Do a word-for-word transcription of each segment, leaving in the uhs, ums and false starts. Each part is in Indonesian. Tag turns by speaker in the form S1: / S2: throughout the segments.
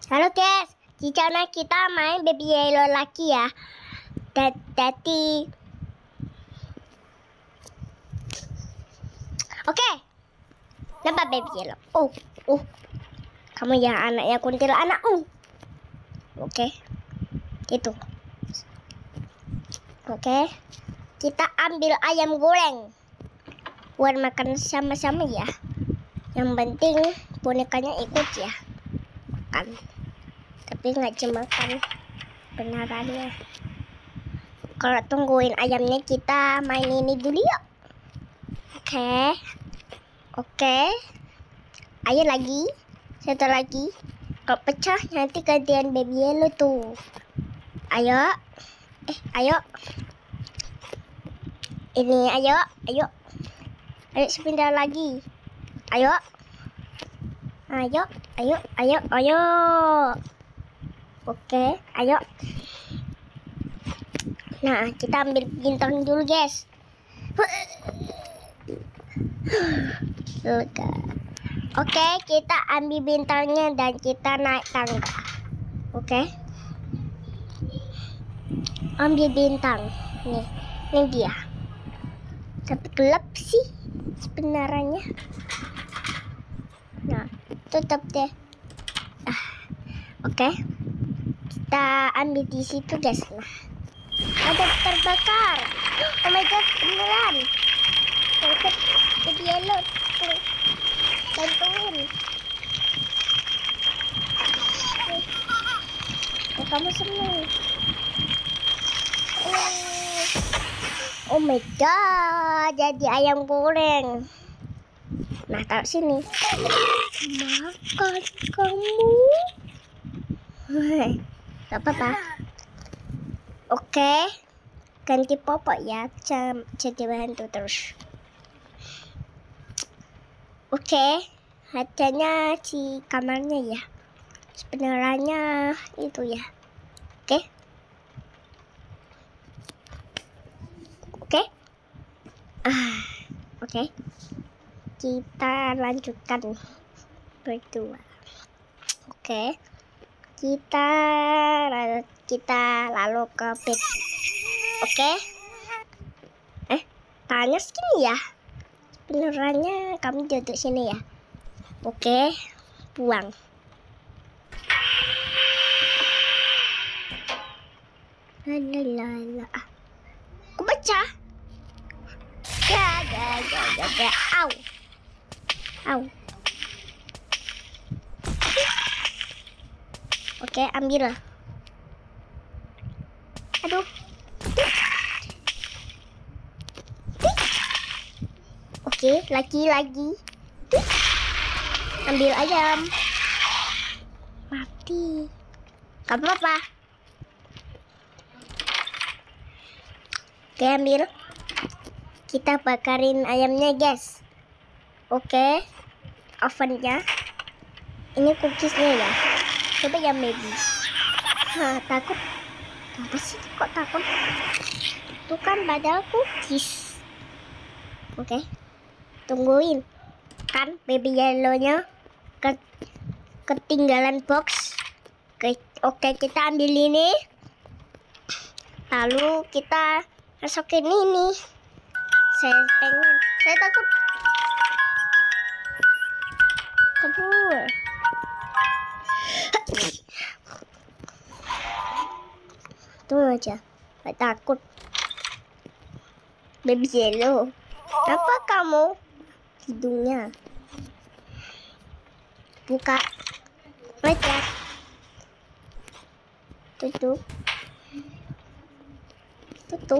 S1: Halo guys, di channel kita main Baby Yellow lagi ya. Jadi, oke, nampak Baby Yellow. Oh, oh, kamu yang anaknya kuntilanak. Uh, oke, itu. Oke, kita ambil ayam goreng buat makan sama-sama ya. Yang penting bonekanya ikut ya, makan. Tapi nggak cuma makan benerannya. Kalau tungguin ayamnya, kita main ini dulu yuk. Oke, oke. Ayo lagi, satu lagi. Kalau pecah nanti gantian Baby Yellow tuh. Ayo, eh, ayo. Ini ayo, ayo, ayo sepindah lagi. Ayo, ayo, ayo, ayo, ayo. Oke, ayo. Nah, kita ambil bintang dulu, guys. Oke, kita ambil bintangnya dan kita naik tangga. Oke. Ambil bintang. Nih, ini dia. Tapi gelap sih sebenarnya. Nah, tutup deh. Ah, oke. Kita ambil di situ, guys. Nah, ada terbakar. Oh my god, beneran. Bantuin Baby Yellow, bantuin. Oh, kamu seneng. Oh my god, jadi ayam goreng. Nah, taruh sini. Makan kamu. Gak apa-apa. Oke, ganti popok ya, jadi bantu terus. Oke, hatinya di kamarnya ya. Sebenarnya itu ya. Oke. Oke. Ah, oke. Kita lanjutkan berdua. Oke. Kita kita lalu ke bed. Oke. Eh, panas gini ya. Benerannya kamu duduk sini ya. Oke, buang. Lalala. Aku baca. Ya, ya, ya, ya, ya. Au. Au. Oke, ambil. Aduh. Oke, lagi-lagi. Ambil ayam. Mati. Gak apa-apa. Oke, ambil. Kita bakarin ayamnya, guys. Oke. Ovennya. Ini cookiesnya ya. Coba yang baby. Nah, takut. Apa sih kok takut? Itu kan padahal cookies. Oke. Tungguin. Kan Baby Yellow-nya ke ketinggalan box. Oke, oke, kita ambil ini. Lalu kita masukin ini. Saya pengen. Saya takut. Kabur. Tunggu aja, gak takut. Baby Yellow, apa kamu? Hidungnya buka, baca, tutup, tutup.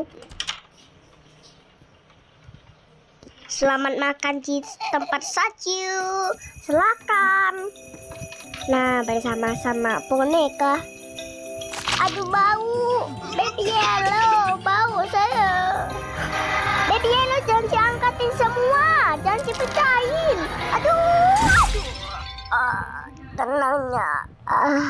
S1: Selamat makan di tempat saji, silakan. Nah, bersama-sama boneka. Aduh, bau. Baby Yellow, bau saya. Baby Yellow, jangan diangkatin semua, jangan dipecahin. Aduh, aduh. Ah, tenangnya. Ah.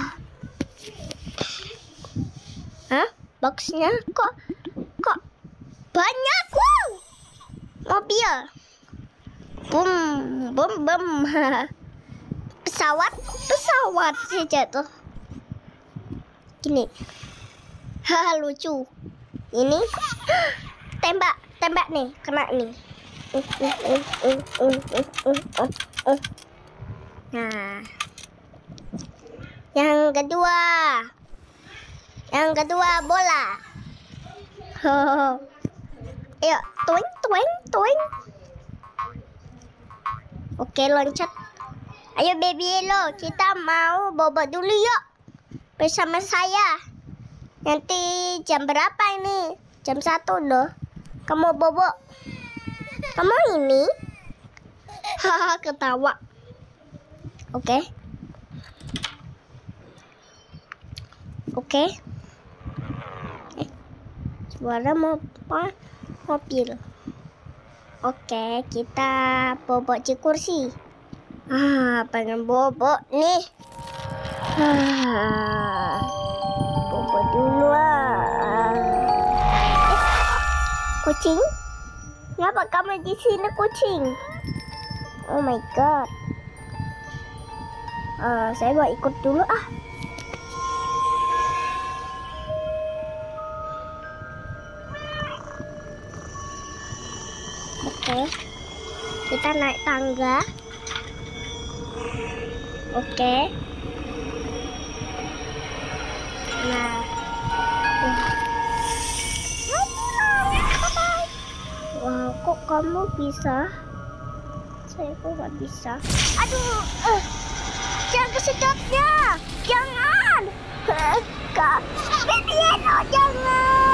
S1: Hah? Boxnya kok kok banyak? Wow. Mobil. Bum, bum, bum. Pesawat, pesawat sih jatuh. gini. Haha, lucu. Ini tembak, tembak nih, kena nih. Nah, yang kedua, yang kedua bola. Ayo, toing, toing, toing. Oke, loncat. Ayo baby yellow, kita mau bobok dulu yuk bersama saya. Nanti jam berapa ini? Jam satu loh. Kamu bobok. Kamu ini? Haha, ketawa. Oke. Oke. Eh, suara mau apa? Mobil. Oke, kita bobok di kursi. Ah, pengen bobok nih. Ah, bobok dulu ah. Eh, kucing? Kenapa kamu di sini, kucing? Oh my god. Uh, saya mau ikut dulu ah. Oke, kita naik tangga. Oke. Nah, wow, kok kamu bisa? Saya kok nggak bisa. Aduh, uh, jangan kesedotnya, jangan. Kak, baby Eno, jangan.